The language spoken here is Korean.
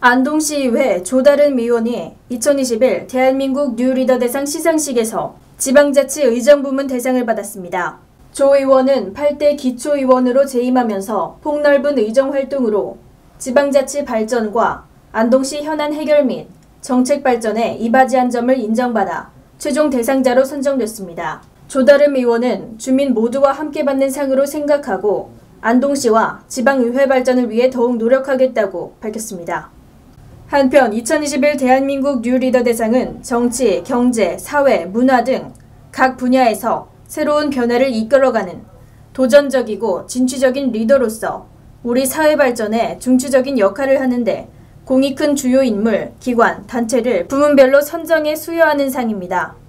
안동시의회 조다른 의원이 2021 대한민국 뉴리더 대상 시상식에서 지방자치 의정부문 대상을 받았습니다. 조 의원은 8대 기초의원으로 재임하면서 폭넓은 의정활동으로 지방자치 발전과 안동시 현안 해결 및 정책 발전에 이바지한 점을 인정받아 최종 대상자로 선정됐습니다. 조다름 의원은 주민 모두와 함께 받는 상으로 생각하고 안동시와 지방의회 발전을 위해 더욱 노력하겠다고 밝혔습니다. 한편 2021 대한민국 뉴리더 대상은 정치, 경제, 사회, 문화 등 각 분야에서 새로운 변화를 이끌어가는 도전적이고 진취적인 리더로서 우리 사회 발전에 중추적인 역할을 하는데 공이 큰 주요 인물, 기관, 단체를 부문별로 선정해 수여하는 상입니다.